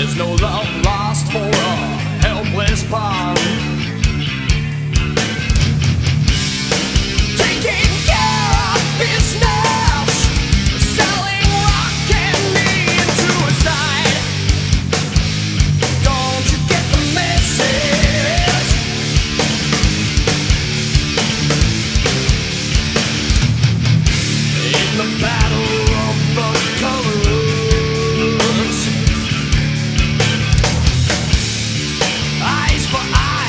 There's no love lost for a helpless pawn. Taking care of business, selling rock candy and suicide. Don't you get the message? In the battle of the colors, eyes for eyes.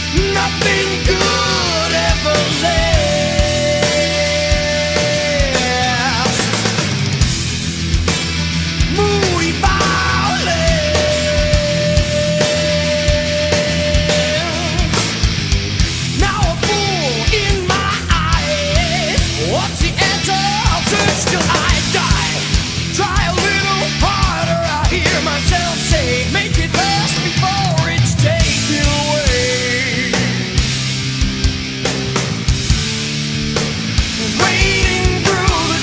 nothing good ever lasts. Muy violent. Now a fool in my eyes. What's the answer? I'll search till I die. Try a little harder, I hear myself say, make it last before it's taken away. Wading through the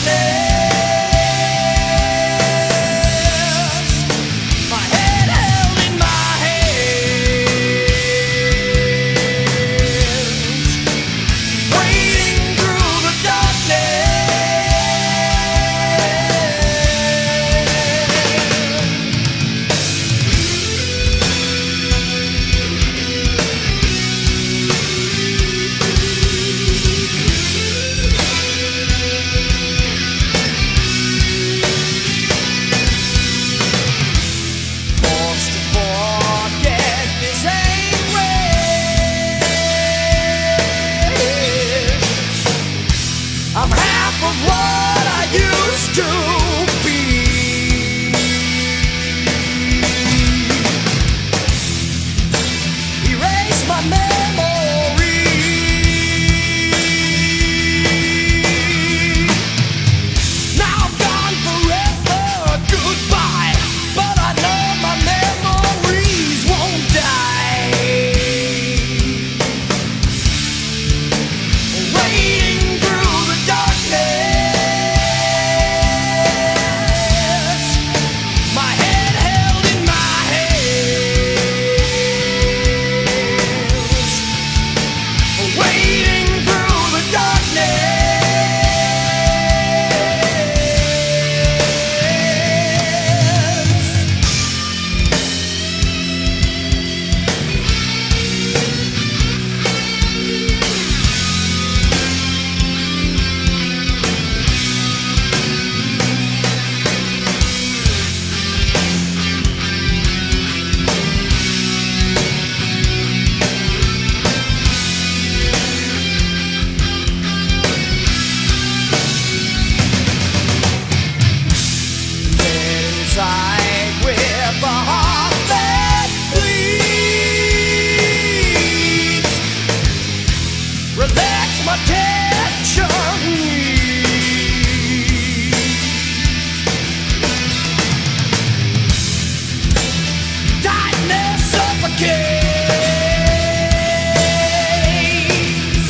darkness, my head held in my hands. Wading through the darkness. Forced to forget this ain't wish. I'm half of what I used to be. Erase my memory. Now I'm gone forever, goodbye. But I know my memories won't die. Wading through the darkness, my head held in my hands. Wading through the darkness. Inside with a heart that bleeds, relax my tension. Tightness suffocates.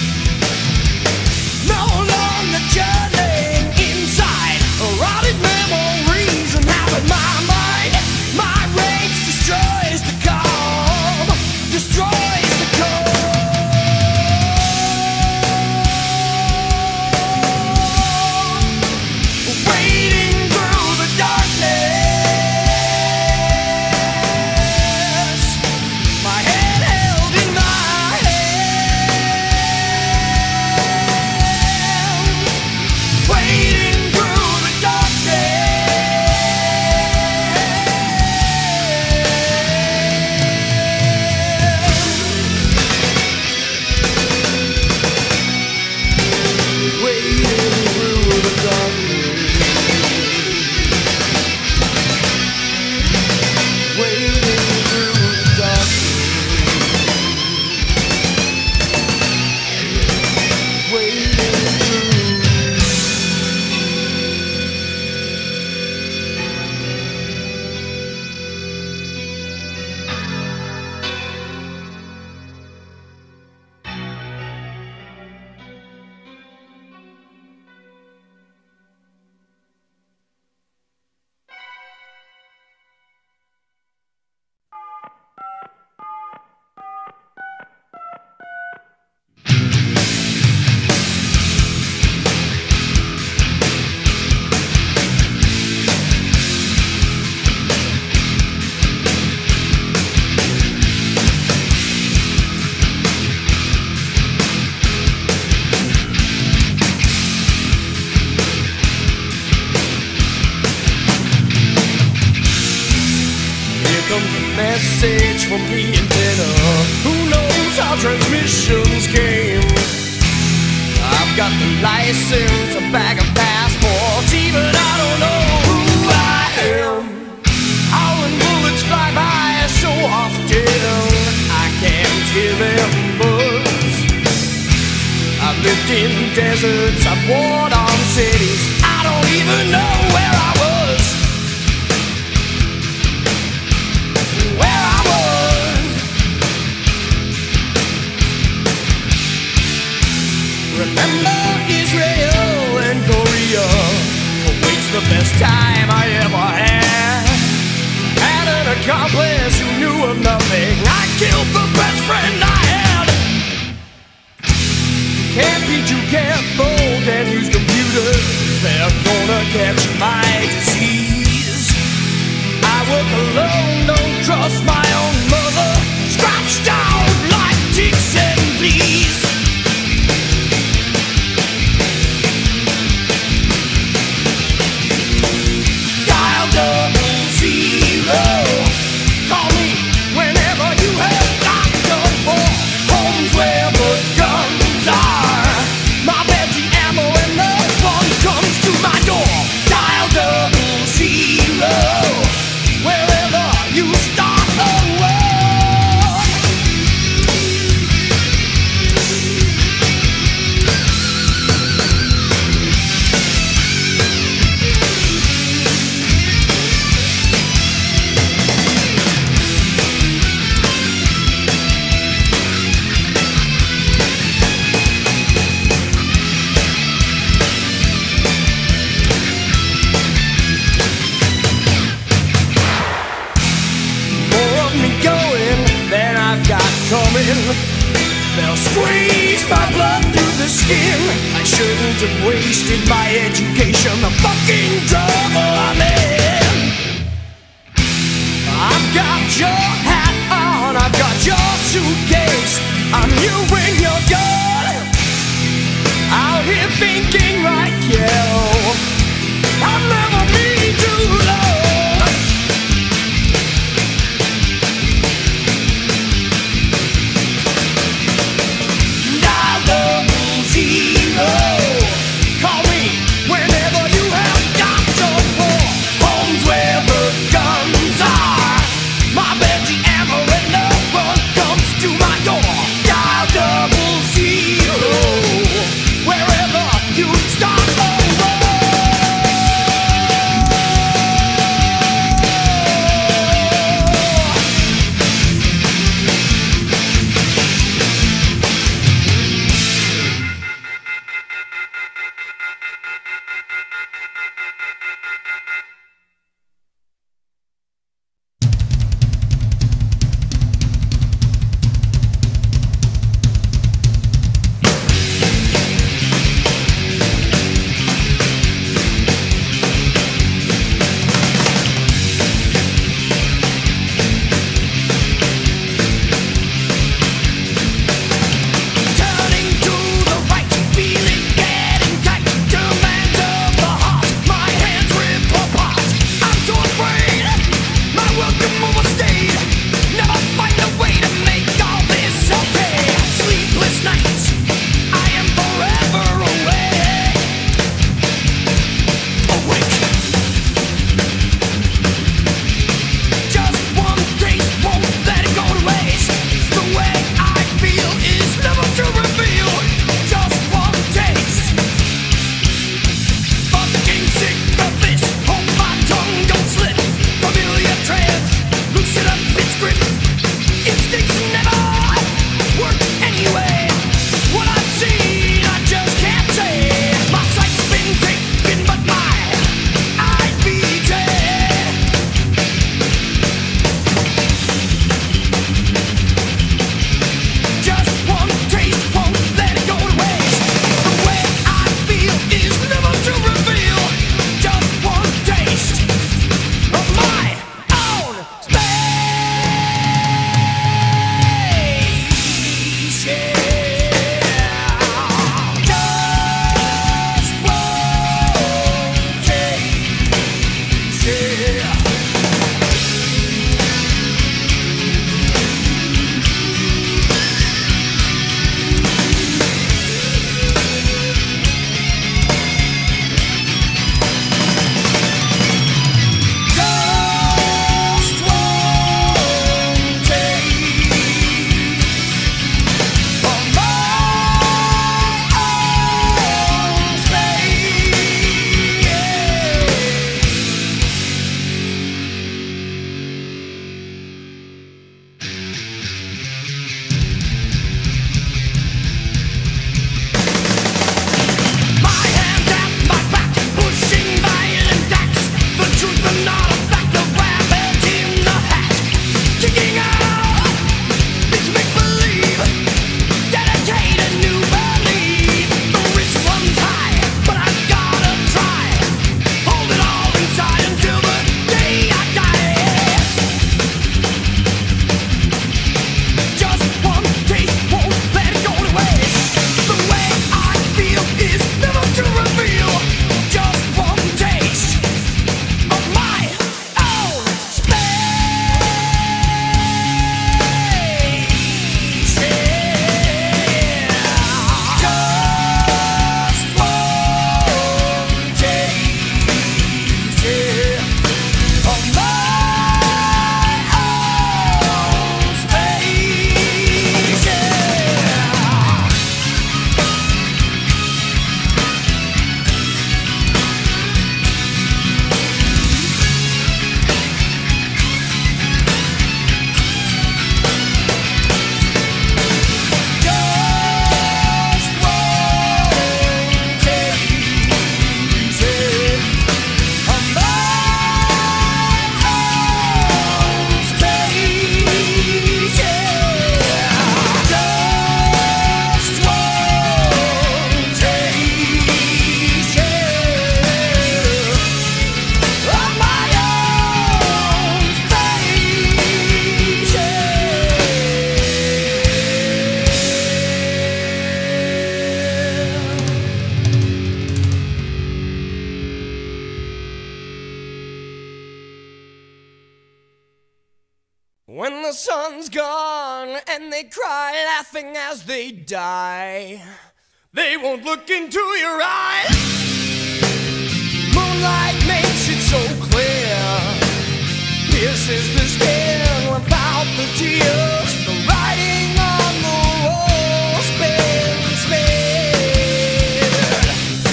No longer churning inside, rotted memories and half in my mind. My rage destroys the calm, destroys the calm. Wading through the darkness, my head held in my hands. Wading through the darkness. Wading through the darkness. Wading through the darkness. Wading through. Message from the antenna. Who knows? hear them buzz. I've lived in deserts, I've warred on cities, I don't even know where I was. Where I was. Remember Israel and Korea, awaits the best time I ever had. Had an accomplice who knew of nothing, I killed the best friend I had. Can't be too careful, can't use computers, they're gonna catch my disease. I work alone, don't trust my own mother, scratched out like ticks and fleas. Dial 00, call me whenever you have got the war. Homes where the guns are, my bed's the ammo and no one comes to my door. Dial 00, wherever you start a war. More of me going than I've got coming. They'll squeeze my blood through the skin. I shouldn't have wasted my education, the fucking trouble I'm in. I've got your hat on, I've got your suitcase, I'm you when you're done. Out here thinking right, yeah, I'll never be too low. Dial 00, call me whenever you have got your war. Homes where the guns are, my bed's the ammo and no one comes to my door. Dial 00, wherever you gone, and they cry laughing as they die. They won't look into your eyes. Moonlight makes it so clear, pierces the skin without the tears. The writing on the wall's been smeared.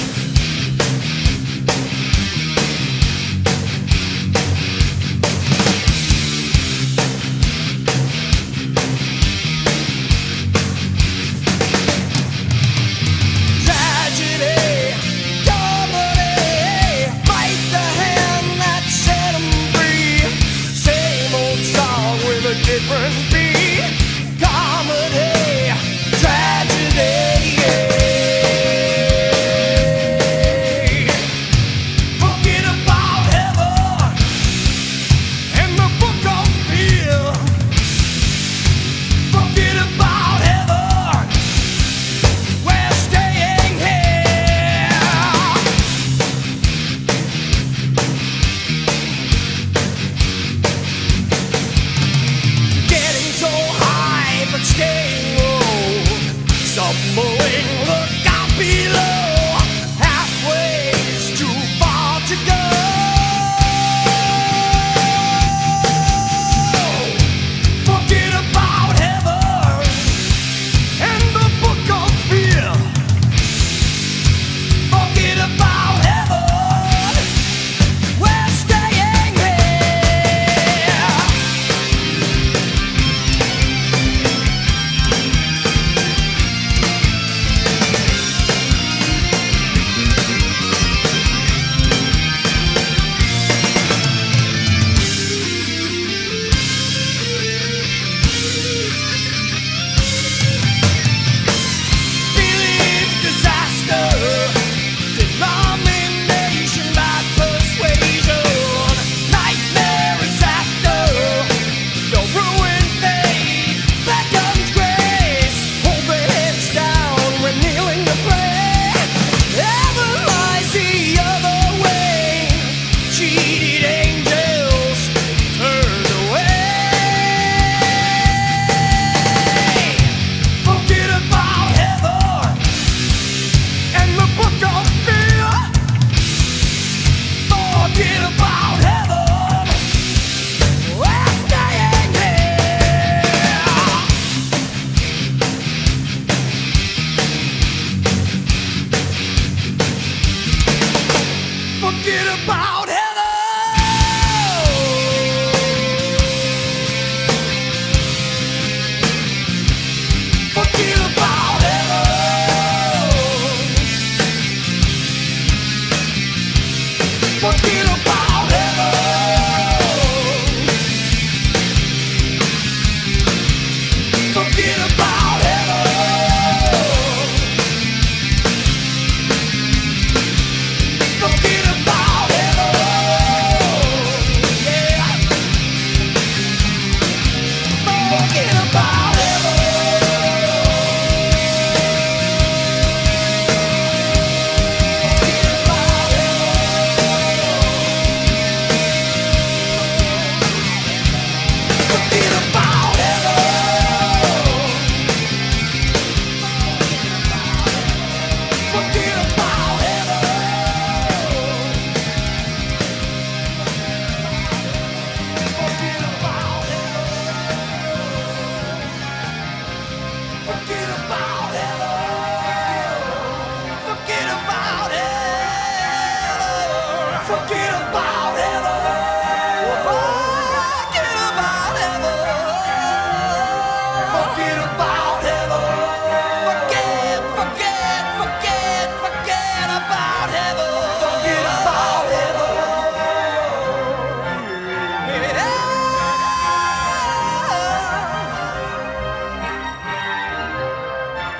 Tragedy, comedy, bite the hand that set 'em free. Same old song with a different beat. Comedy, tragedy, forget about heaven and the book of fear. Forget about heaven, we're staying here. Getting so high but staying low. Stumbling, look out below. Halfway is too far to go. Forget about heaven and the book of fear. Forget about heaven, we're staying here. Belief disaster, denomination by persuasion. Nightmare is after, the ruined faith beckons grace. Hold the heads down when kneeling to pray. Heaven lies the other way. Cheated angels turned away. Forget about heaven and the book of fear. Forget about heaven, we're staying here. Forget about heaven. Forget about heaven. Forget about heaven. Forget about heaven. Forget about heaven. Yeah. Forget about heaven. Forget about heaven. Forget about Forget about heaven. Forget about heaven. Forget about heaven. Forget about heaven. Forget about heaven. Forget about heaven. Forget about heaven. Yeah.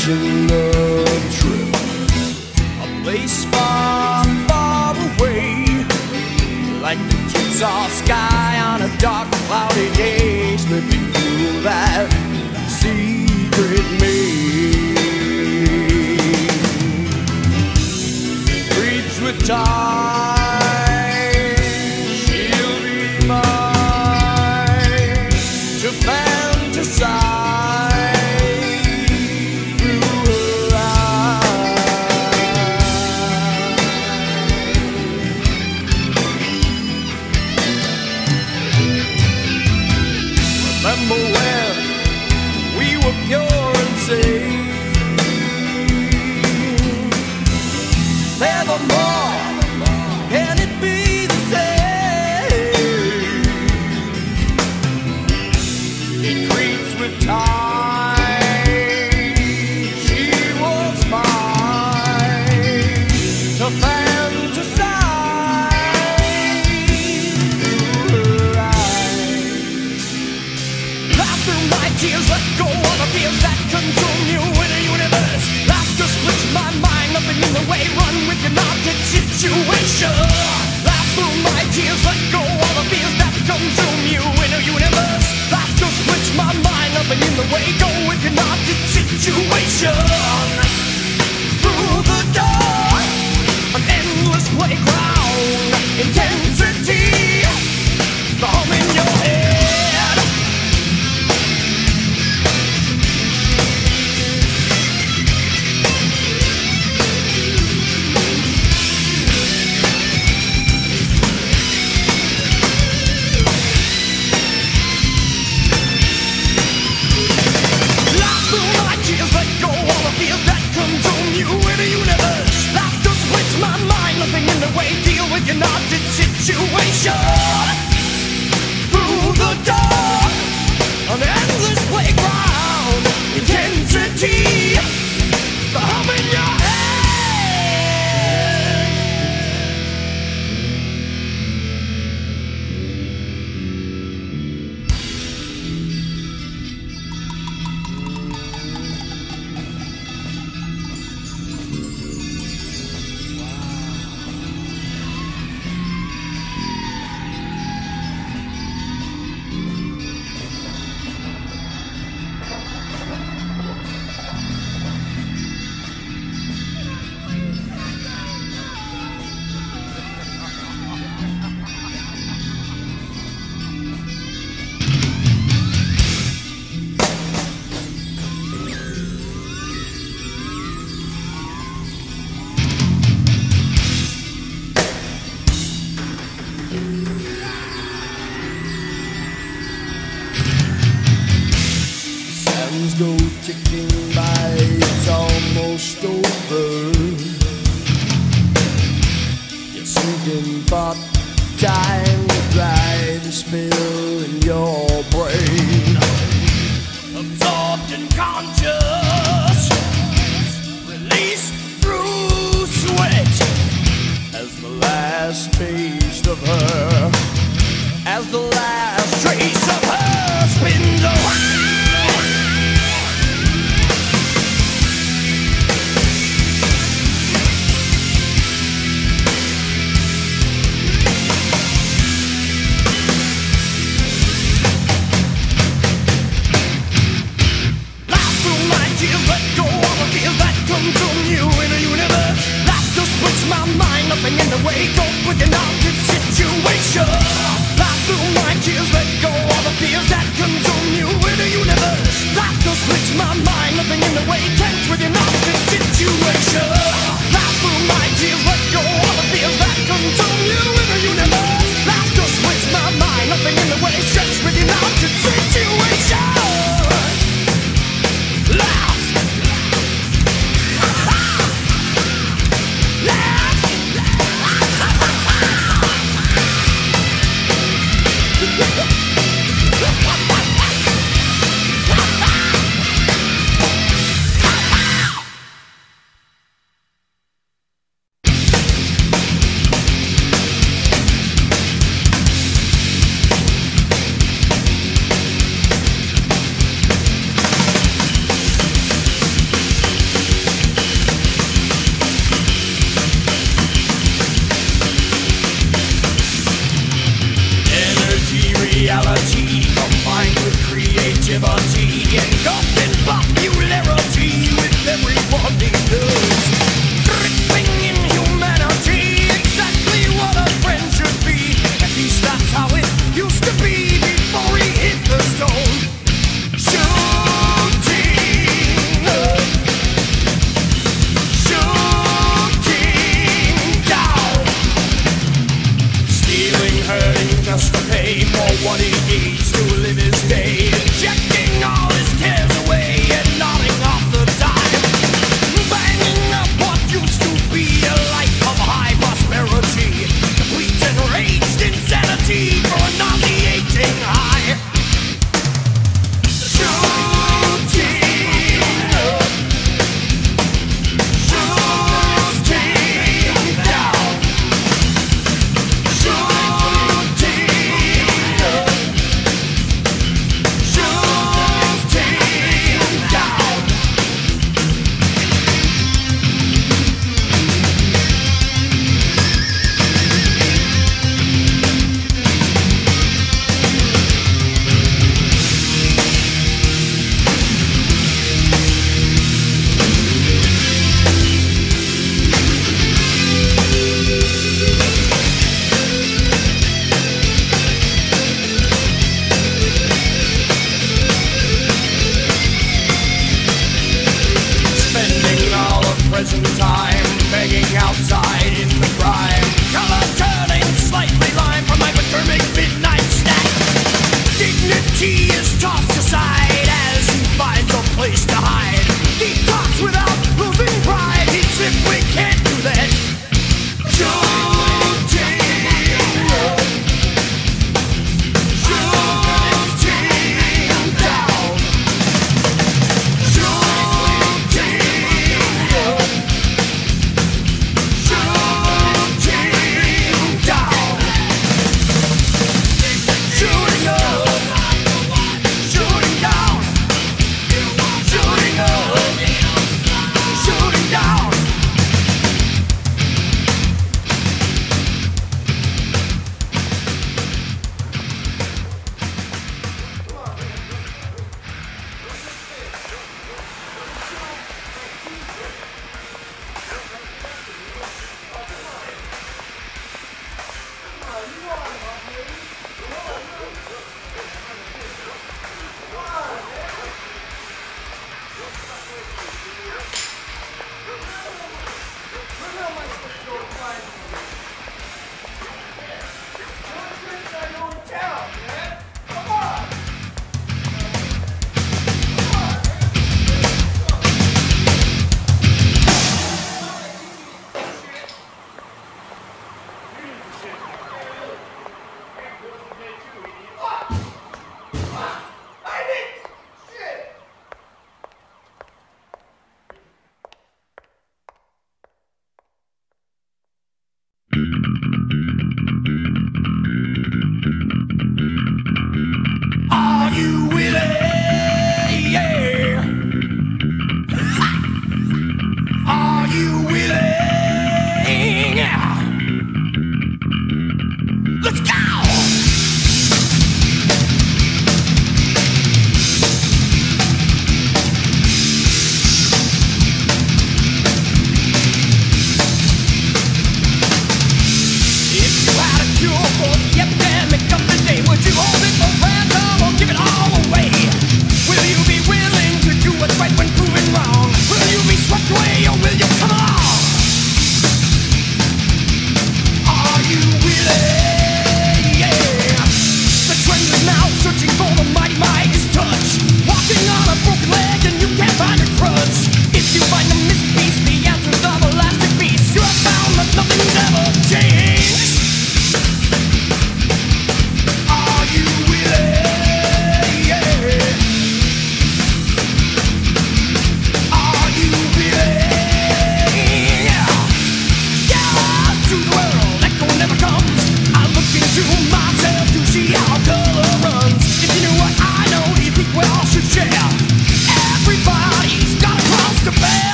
imagine a trip, a place far, far away, like the jigsaw sky on a dark, cloudy day, slipping through that secret maze. It creeps with time. She'll be mine to fantasize. Remember when we were pure and safe? Nevermore can it be the same. It creeps with time. She was mine to fantasize through her eyes. Through my tears, let go of the fears that consume you in a universe. Laughter splits my mind, nothing in the way. Run with your knotted situation. Laugh through my tears, let go of the fears that consume you in a universe. Laughter splits my mind, nothing in the way. Go with your knotted situation. Through the door, an endless playground. Intensity, the hum in your head. Situation. Through the door, an endless playground. Intensity, the hum in your head. Go ticking by, it's almost over. You're sinking thought, time to dry the spill in your brain. Absorbed and conscious, released through sweat. As the last taste of her, as the last trace of her spins around. Nothing in the way, go with an altered situation. Laugh through my tears.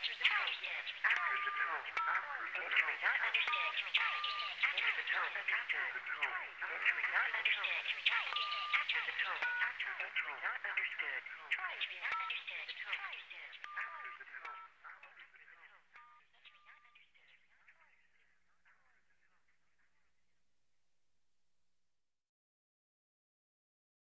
After the tone. After the tone. After the tone. Not understand. Try again. After the tone. After the tone. Not understand. Try again. After the tone. After the tone. Not understood. Try again.